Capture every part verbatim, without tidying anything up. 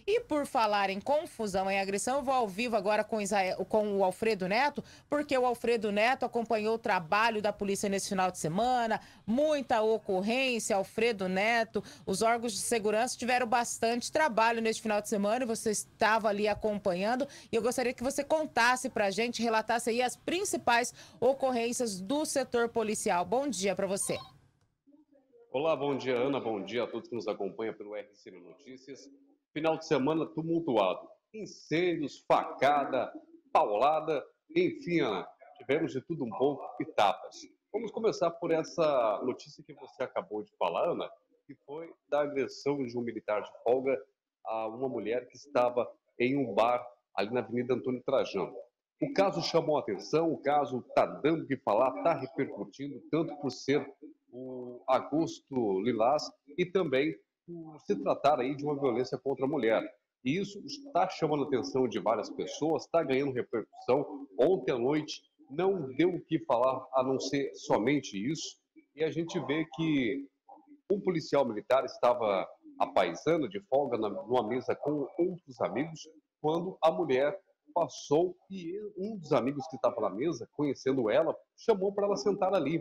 E por falar em confusão, em agressão, eu vou ao vivo agora com, Isael, com o Alfredo Neto, porque o Alfredo Neto acompanhou o trabalho da polícia nesse final de semana, muita ocorrência, Alfredo Neto, os órgãos de segurança tiveram bastante trabalho neste final de semana e você estava ali acompanhando, e eu gostaria que você contasse pra gente, relatasse aí as principais ocorrências do setor policial. Bom dia para você. Olá, bom dia, Ana. Bom dia a todos que nos acompanham pelo R C N Notícias. Final de semana tumultuado. Incêndios, facada, paulada, enfim, Ana, tivemos de tudo um pouco e tapas. Vamos começar por essa notícia que você acabou de falar, Ana, que foi da agressão de um militar de folga a uma mulher que estava em um bar ali na Avenida Antônio Trajano. O caso chamou a atenção, o caso está dando o que falar, está repercutindo, tanto por ser o agosto lilás e também por se tratar aí de uma violência contra a mulher. E isso está chamando a atenção de várias pessoas, está ganhando repercussão. Ontem à noite não deu o que falar a não ser somente isso. E a gente vê que um policial militar estava apaisando de folga na, numa mesa com outros amigos, quando a mulher passou e um dos amigos que estava na mesa, conhecendo ela, chamou para ela sentar ali.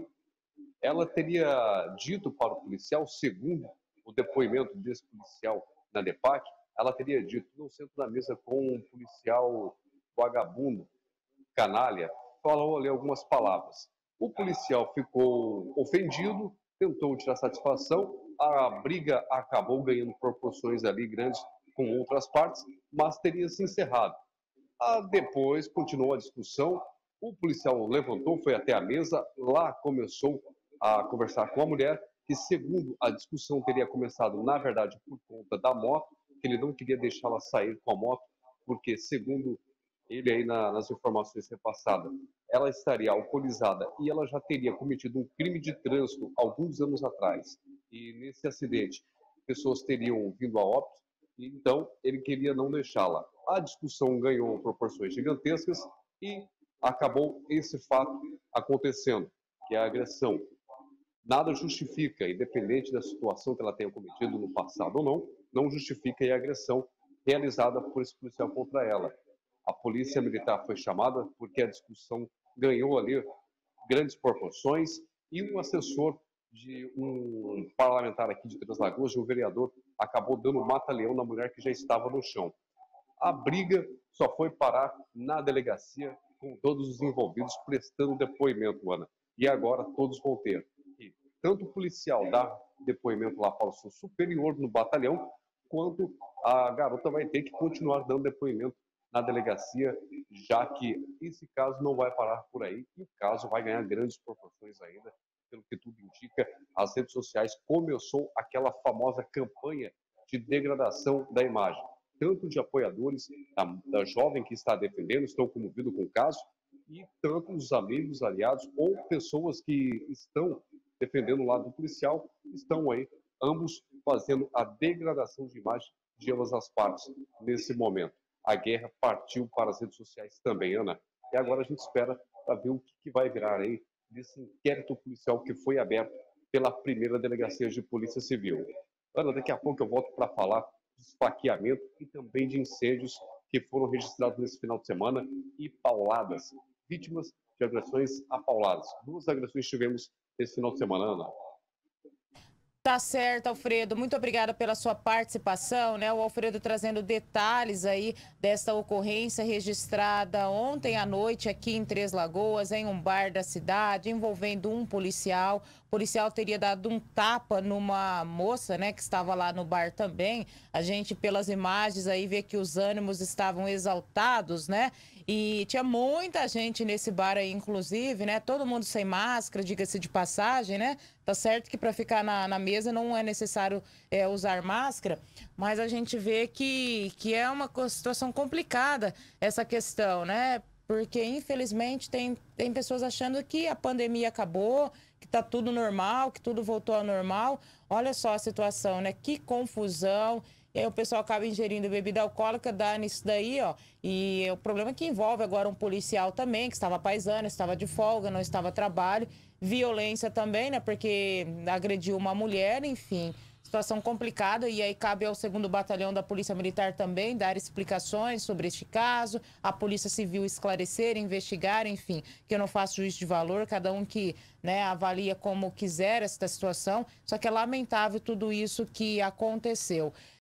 Ela teria dito para o policial, segundo o depoimento desse policial na DEPAC, ela teria dito, não sento na mesa com um policial vagabundo, canalha, falou ali algumas palavras. O policial ficou ofendido, tentou tirar satisfação, a briga acabou ganhando proporções ali grandes com outras partes, mas teria se encerrado. Ah, depois continuou a discussão, o policial levantou, foi até a mesa, lá começou a conversar com a mulher, que segundo a discussão teria começado, na verdade, por conta da moto, que ele não queria deixá-la sair com a moto, porque segundo ele aí na, nas informações repassadas, ela estaria alcoolizada e ela já teria cometido um crime de trânsito alguns anos atrás. E nesse acidente, pessoas teriam vindo a óbito, e então ele queria não deixá-la. A discussão ganhou proporções gigantescas e acabou esse fato acontecendo, que é a agressão. Nada justifica, independente da situação que ela tenha cometido no passado ou não, não justifica a agressão realizada por esse policial contra ela. A polícia militar foi chamada porque a discussão ganhou ali grandes proporções e um assessor de um parlamentar aqui de Três Lagoas, de um vereador, acabou dando um mata-leão na mulher que já estava no chão. A briga só foi parar na delegacia com todos os envolvidos prestando depoimento, Ana. E agora todos vão ter que tanto o policial dá depoimento lá para o seu superior no batalhão, quanto a garota vai ter que continuar dando depoimento na delegacia, já que esse caso não vai parar por aí e o caso vai ganhar grandes proporções ainda, pelo que tudo indica. As redes sociais começou aquela famosa campanha de degradação da imagem, tanto de apoiadores da, da jovem que está defendendo, estão comovidos com o caso, e tanto os amigos, aliados ou pessoas que estão defendendo o lado policial, estão aí, ambos fazendo a degradação de imagem de ambas as partes nesse momento. A guerra partiu para as redes sociais também, Ana. E agora a gente espera para ver o que vai virar aí desse inquérito policial que foi aberto pela primeira delegacia de Polícia Civil. Ana, daqui a pouco eu volto para falar de esfaqueamento e também de incêndios que foram registrados nesse final de semana e pauladas, vítimas de agressões a pauladas. Duas agressões tivemos esse final de semana, Ana. Tá certo, Alfredo. Muito obrigada pela sua participação, né? O Alfredo trazendo detalhes aí desta ocorrência registrada ontem à noite aqui em Três Lagoas, em um bar da cidade, envolvendo um policial. O policial teria dado um tapa numa moça, né, que estava lá no bar também. A gente, pelas imagens aí, vê que os ânimos estavam exaltados, né? E tinha muita gente nesse bar aí, inclusive, né? Todo mundo sem máscara, diga-se de passagem, né? Tá certo que para ficar na, na mesa não é necessário é, usar máscara, mas a gente vê que, que é uma situação complicada essa questão, né? Porque, infelizmente, tem, tem pessoas achando que a pandemia acabou, que tá tudo normal, que tudo voltou ao normal. Olha só a situação, né? Que confusão. E aí o pessoal acaba ingerindo bebida alcoólica, dá nisso daí, ó. E o problema é que envolve agora um policial também, que estava paisano, estava de folga, não estava a trabalho. Violência também, né? Porque agrediu uma mulher, enfim. situação complicada, e aí cabe ao segundo Batalhão da Polícia Militar também dar explicações sobre este caso, a Polícia Civil esclarecer, investigar, enfim, que eu não faço juízo de valor, cada um que, né, avalia como quiser esta situação, só que é lamentável tudo isso que aconteceu.